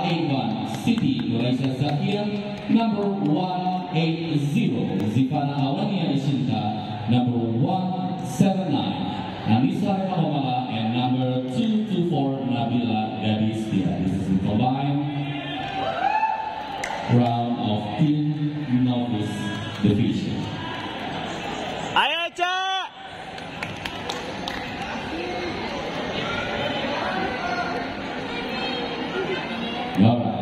181, Siti Nuraisa Zakia. Number 180, Zivana Awania Ishinta. Number 179, Anissa Rahomala. And number 224, Nabila Gadistia. This is the combined round of Teen Novice Division. Ayo, Cak! All right.